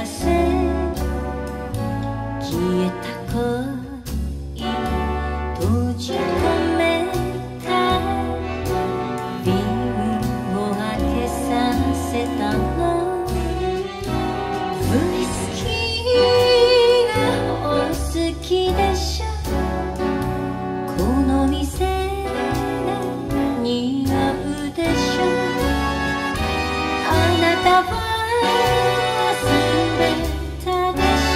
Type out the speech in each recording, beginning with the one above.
せ消えた恋閉じ込めた瓶を開けさせたのウイスキーがお好きでしょこの店が似合うでしょあなたは忘れたでし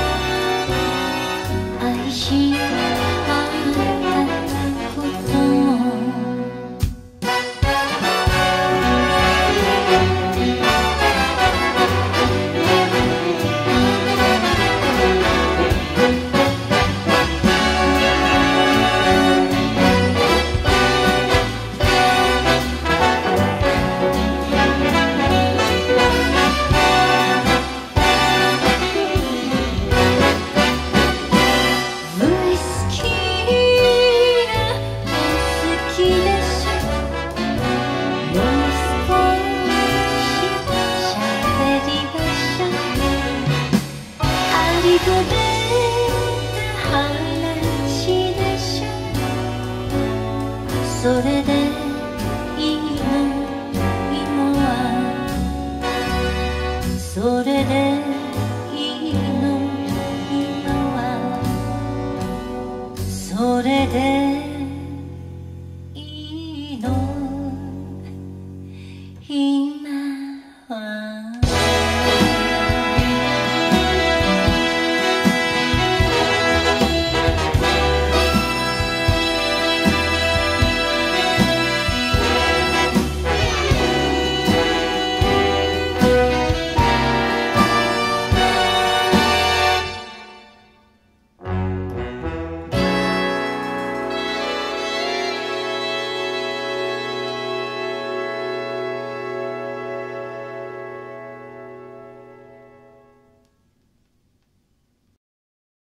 ょ愛し合ったこともくれた話でしょそれでいいの今はそれでいいの今はそれでいいの今